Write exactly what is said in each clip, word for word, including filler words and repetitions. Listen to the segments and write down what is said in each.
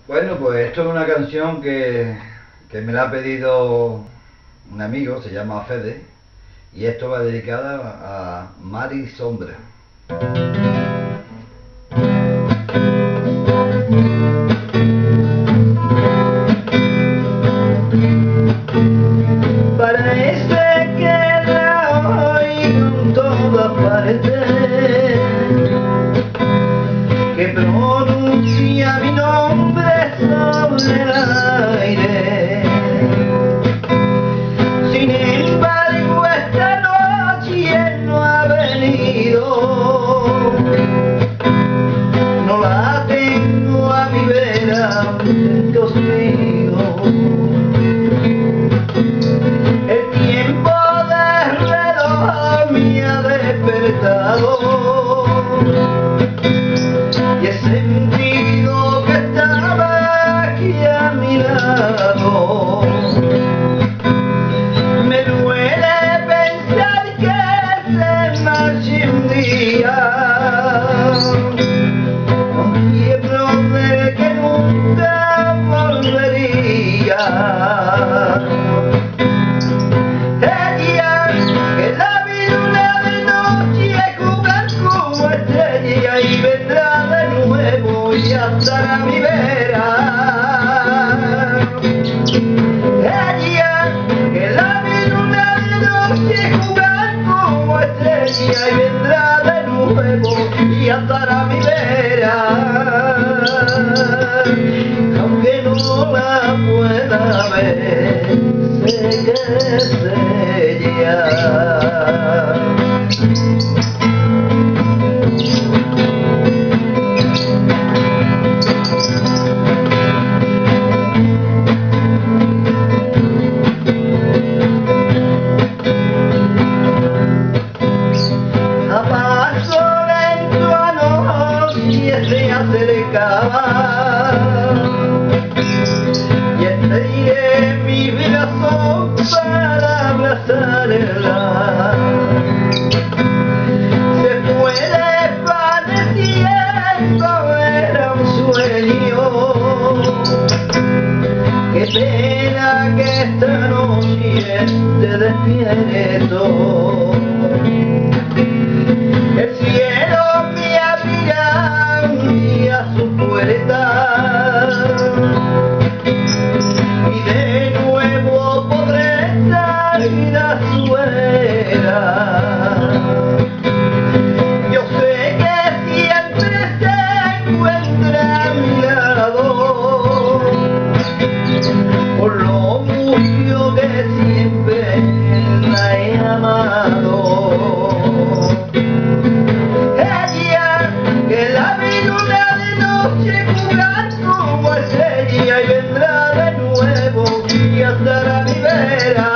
Bueno, pues esto es una canción que, que me la ha pedido un amigo, se llama Fede, y esto va dedicada a Mari Sombra. Parece que la oigo en todas partes, que pronuncia mi nombre sobre el aire. Sin embargo, esta noche no ha venido, no la tengo a mi vera, Dios mío. El tiempo del reloj me ha despertado y he sentido que estaba aquí a mi lado. Me duele pensar que se marche un día, con tiemblo de que nunca volvería. Ella, que la vida una de noche jugar como estrella y vendrá de nuevo y estará a mi vera. Ella, que la vida una de noche jugar como estrella y vendrá de nuevo y estará a mi vera. Aunque no la pueda ver, sé que es ella. A paso lento anoche se acercaba y estiré mi brazo para abrazarla. Se fue desvaneciendo, era un sueño. Qué pena que esta noche te despierto. El cielo me abrirá un día su puerta y de nuevo podré salir a su era. Yo sé que siempre se encuentra a mi lado, por lo mucho que siempre la he amado. Que la vi una de noche jugar como estrella y vendrá de nuevo y estará a mi vera.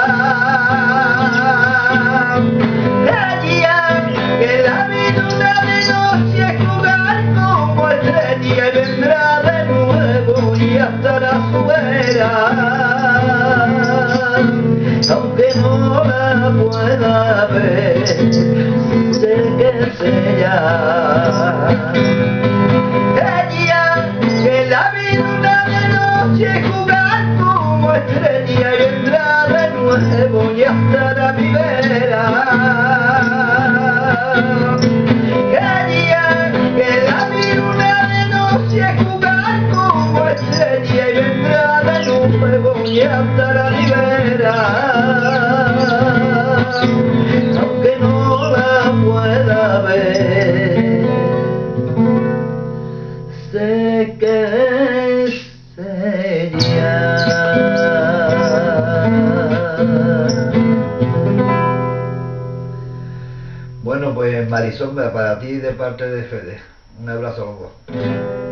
Ella, que la vi una de noche jugar como estrella y vendrá de nuevo y estará a su vera. Aunque no la pueda ver, sé que es ella. Ella, que la vi una de noche jugar como estrella y vendrá de nuevo y estará a mi vera. Ella, que la vi una de noche jugar como estrella y vendrá de nuevo y estará a mi vera. Aunque no la pueda ver, sé que es ella. Bueno, pues Marisombra, para ti de parte de Fede. Un abrazo a los dos.